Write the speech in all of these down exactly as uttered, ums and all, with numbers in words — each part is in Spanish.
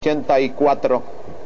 ochenta y cuatro.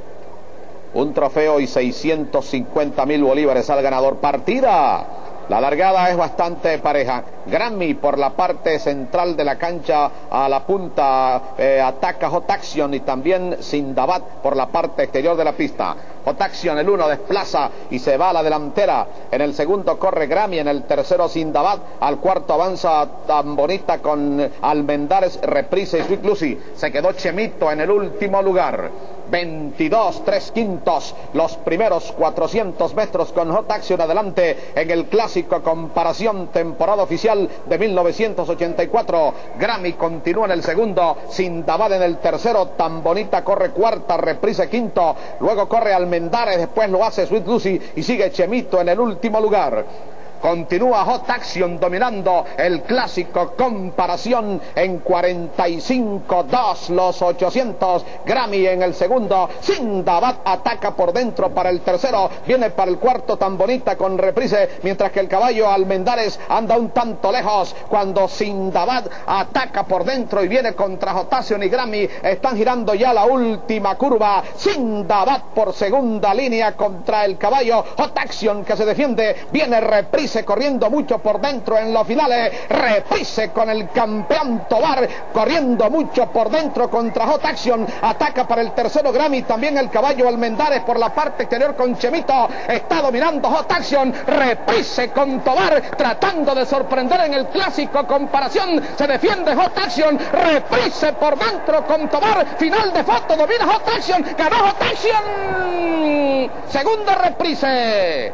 Un trofeo y seiscientos cincuenta mil bolívares al ganador. Partida. La largada es bastante pareja. Grammy por la parte central de la cancha, a la punta eh, ataca Hot Action, y también Sindabad por la parte exterior de la pista. Hot Action, el uno, desplaza y se va a la delantera. En el segundo corre Grammy, en el tercero Sindabad, al cuarto avanza Tan Bonita con Almendares, Reprise y Sweet Lucy. Se quedó Chemito en el último lugar. veintidós, tres quintos, los primeros cuatrocientos metros con Hot Action adelante en el clásico comparación temporada oficial de mil novecientos ochenta y cuatro. Grammy continúa en el segundo, Sindabad en el tercero, Tan Bonita corre cuarta, Reprise quinto, luego corre Almendares, después lo hace Sweet Lucy y sigue Chemito en el último lugar. Continúa Hot Action dominando el clásico comparación en cuarenta y cinco dos los ochocientos. Grammy en el segundo. Sindabad ataca por dentro para el tercero. Viene para el cuarto Tan Bonita con Reprise, mientras que el caballo Almendares anda un tanto lejos. Cuando Sindabad ataca por dentro y viene contra Hot Action y Grammy, están girando ya la última curva. Sindabad por segunda línea contra el caballo Hot Action, que se defiende. Viene Reprise corriendo mucho por dentro en los finales. Reprise con el campeón Tobar corriendo mucho por dentro contra Hot Action. Ataca para el tercero Grammy, también el caballo Almendares por la parte exterior con Chemito. Está dominando Hot Action. Reprise con Tobar tratando de sorprender en el clásico comparación. Se defiende Hot Action. Reprise por dentro con Tobar. Final de foto, domina Hot Action. Ganó Hot Action. Segunda Reprise.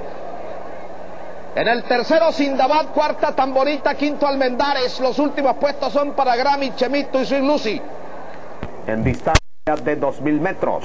En el tercero Sindabad, cuarta Tan Bonita, quinto Almendares. Los últimos puestos son para Grammy, Chemito y Sweet Lucy. En distancia de dos mil metros.